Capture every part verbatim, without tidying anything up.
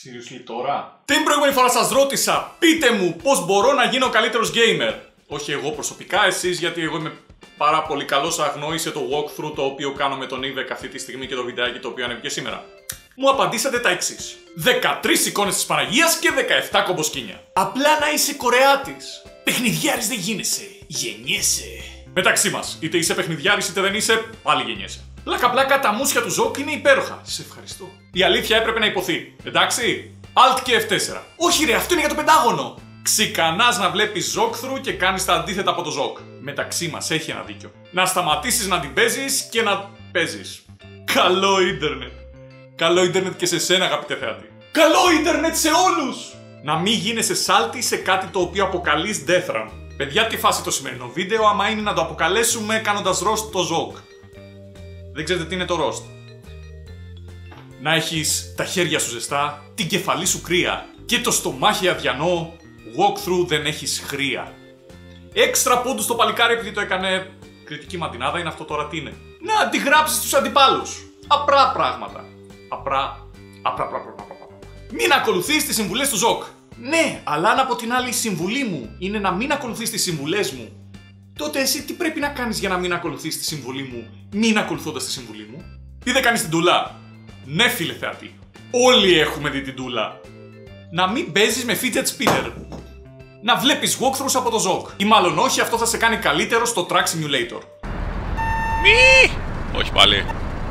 Seriously τώρα. Την προηγούμενη φορά σας ρώτησα, πείτε μου πώς μπορώ να γίνω καλύτερος gamer. Όχι εγώ προσωπικά, εσείς, γιατί εγώ είμαι πάρα πολύ καλός. Αγνόησε το walkthrough το οποίο κάνω με τον Ivek αυτή τη στιγμή και το βιντεάκι το οποίο ανέβηκε σήμερα. Μου απαντήσατε τα εξής: δεκατρείς εικόνες της Παναγίας και δεκαεπτά κομποσκήνια. Απλά να είσαι Κορεάτης. Παιχνιδιάρης δεν γίνεσαι, γεννιέσαι. Μεταξύ μας, είτε είσαι παιχνιδιάρης είτε δεν είσαι, πάλι γεννιέσαι. Πλάκα πλάκα, τα μουσια του Ζοκ είναι υπέροχα. Σε ευχαριστώ. Η αλήθεια έπρεπε να υποθεί. Εντάξει. Alt και εφ τέσσερα. Όχι ρε, αυτό είναι για το Πεντάγωνο. Ξεκανάς να βλέπεις walkthrough και κάνεις τα αντίθετα από το Ζοκ. Μεταξύ μας έχει ένα δίκιο. Να σταματήσεις να την παίζεις και να παίζεις. Καλό ίντερνετ. Καλό ίντερνετ και σε σένα, αγαπητέ θεατή. Καλό ίντερνετ σε όλους! Να μην γίνεσαι σάλτη σε κάτι το οποίο αποκαλείς Death Run. Παιδιά, τι φάση το σημερινό βίντεο, άμα είναι να το αποκαλέσουμε κάνοντας roast το Ζοκ. Δεν ξέρετε τι είναι το roast. Να έχεις τα χέρια σου ζεστά, την κεφαλή σου κρύα και το στομάχι αδιανό, walkthrough δεν έχεις χρία. Έξτρα πόντους στο παλικάρι επειδή το έκανε κριτική μαντινάδα, είναι αυτό τώρα τι είναι. Να αντιγράψεις τους αντιπάλους. Απρά πράγματα. Απρά, απρά, απρά, απρά, απρά. Μην ακολουθείς τις συμβουλές του Ζοκ. Ναι, αλλά αν από την άλλη η συμβουλή μου είναι να μην ακολουθείς τις συμβουλές μου, τότε εσύ τι πρέπει να κάνεις για να μην ακολουθείς τη συμβουλή μου, μην ακολουθώντας τη συμβουλή μου? Τι δεν κάνεις την τούλα? Ναι, φίλε θεατή. Όλοι έχουμε δει την τούλα. Να μην παίζεις με fidget spinner. Να βλέπεις walkthroughs από το Ζοκ. Ή μάλλον όχι, αυτό θα σε κάνει καλύτερο στο Track Simulator. Μη! Όχι πάλι.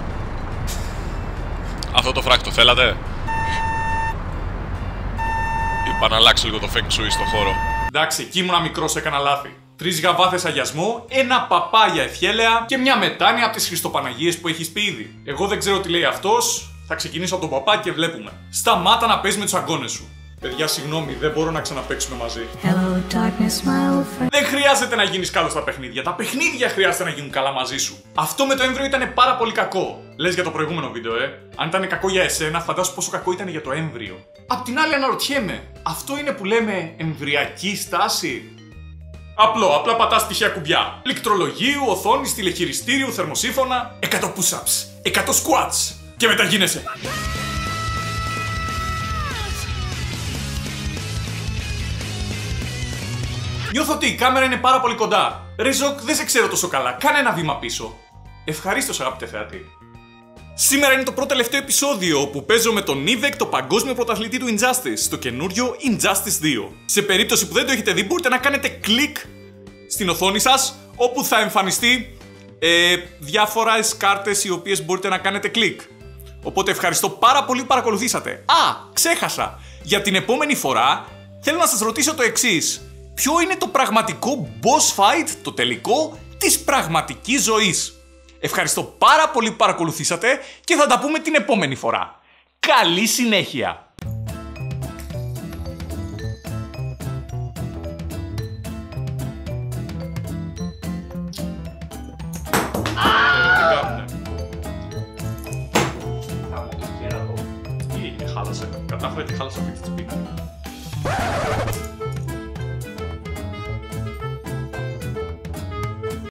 Αυτό το φράκ το θέλατε? Είπα να αλλάξω λίγο το feng shui στο χώρο. Εντάξει, εκεί ήμουνα μικρός, έκανα λάθη. Τρεις γαβάθες αγιασμό, ένα παπάγια ευχέλαια και μια μετάνοια από τις Χριστοπαναγίες που έχεις πει ήδη. Εγώ δεν ξέρω τι λέει αυτός, θα ξεκινήσω από τον παπά και βλέπουμε. Σταμάτα να παίζεις με τους αγκώνες σου. Παιδιά, συγγνώμη, δεν μπορώ να ξαναπαίξουμε μαζί. Hello, darkness, my old friend. Δεν χρειάζεται να γίνεις καλός στα παιχνίδια. Τα παιχνίδια χρειάζεται να γίνουν καλά μαζί σου. Αυτό με το έμβριο ήταν πάρα πολύ κακό. Λες για το προηγούμενο βίντεο, ε. Αν ήταν κακό για εσένα, φαντάσου πόσο κακό ήταν για το έμβριο. Απ' την άλλη, αναρωτιέμαι, αυτό είναι που λέμε εμβριακή στάση? Απλό, απλά πατάς τυχαία κουμπιά. Πληκτρολογίου, οθόνης, τηλεχειριστήριου, θερμοσύφωνα. εκατό push-ups, εκατό squats. Και μετά γίνεσαι. Νιώθω ότι η κάμερα είναι πάρα πολύ κοντά. Ρε Ζοκ, δεν σε ξέρω τόσο καλά. Κάνε ένα βήμα πίσω. Ευχαρίστως, αγαπητέ θεατή. Σήμερα είναι το πρώτο τελευταίο επεισόδιο όπου παίζω με τον Ivek, το παγκόσμιο πρωταθλητή του Injustice, στο καινούριο Injustice δύο. Σε περίπτωση που δεν το έχετε δει, μπορείτε να κάνετε κλικ στην οθόνη σας, όπου θα εμφανιστεί ε, διάφορες κάρτες οι οποίες μπορείτε να κάνετε κλικ. Οπότε ευχαριστώ πάρα πολύ που παρακολουθήσατε. Α, ξέχασα. Για την επόμενη φορά θέλω να σας ρωτήσω το εξής. Ποιο είναι το πραγματικό boss fight, το τελικό, της πραγματικής ζωής? Ευχαριστώ πάρα πολύ που παρακολουθήσατε και θα τα πούμε την επόμενη φορά. Καλή συνέχεια! Χάλασε. Κατάφερα και χάλασα αυτή τη σπίτι.